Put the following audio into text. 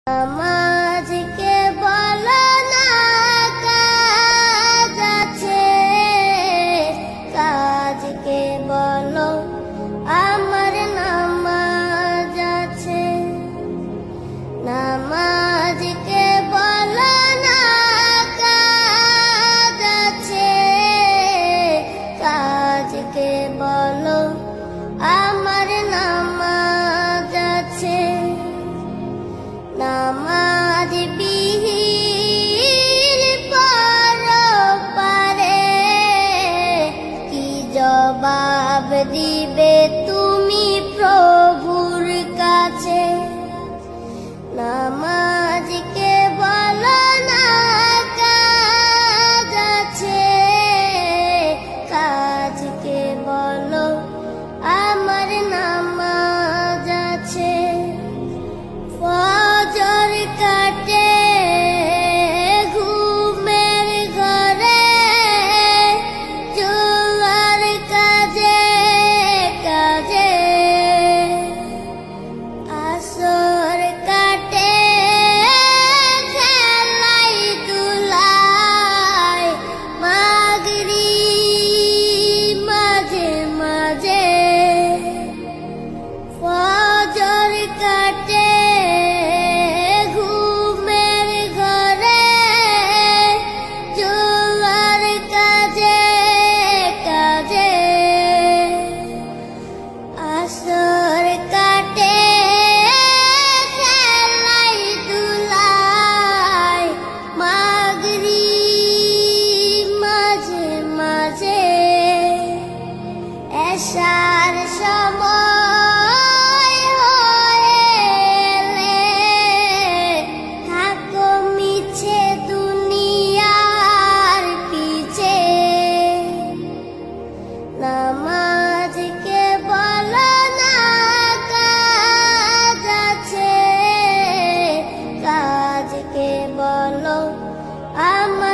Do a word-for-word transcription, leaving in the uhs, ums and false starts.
নামাজকে বলো না কাজ আছে, কাজকে বলো আমার নামাজ আছে। নামাজকে বলো না কাজ আছে, কাজকে বলো আমার নামাজ আছে। নামাজ বিহীন পরপারে কি জবাব দিবে তুমি প্রভুর কাছে? নামাজকে বলো না কাজ আছে, কাজকে বলো আমার নামাজ আছে। ফজর কাটে ঘুমের ঘরে, জোয়ার কাজে কাজে। আসর কাটে খেলাই দুলাই, মাগরিব মাঝে মাঝে। ফজর কাটে ঘুমের ঘরে, জোয়ার কাজে কাজে। আসর কাটে খেলাই দুলাই, মাগরিব মাঝে মাঝে। এশার সময় হয়ে এলে থাকো মিছে দুনিয়ার পিছে। নামাজকে বলো না কাজ আছে, কাজকে বলো আমার